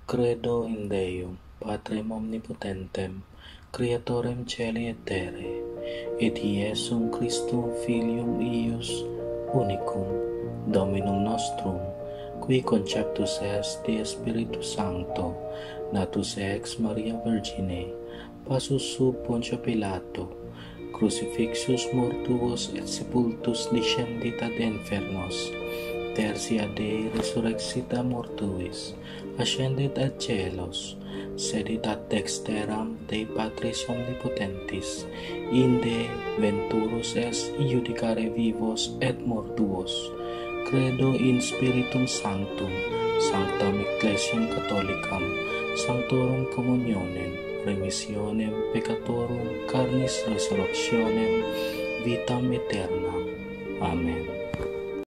Credo in Deum, Patrem omnipotentem, Creatorem Caeli et terrae, et Iesum Christum Filium eius unicum, Dominum nostrum, qui conceptus est de Spiritus Sancto, natus ex Maria Virgine, passus sub Pontio Pilato, crucifixus mortuus et sepultus descendit ad infernos, tertia Dei resurrexita mortuis, ascendit ad caelos, sedit ad dexteram Dei Patris omnipotentis, inde venturus est iudicare vivos et mortuos. Credo in Spiritum Sanctum, Sanctam Ecclesiam Catholicam, Sanctorum Communionem, remissionem peccatorum, carnis resurrectionem, vitam aeternam. Amen.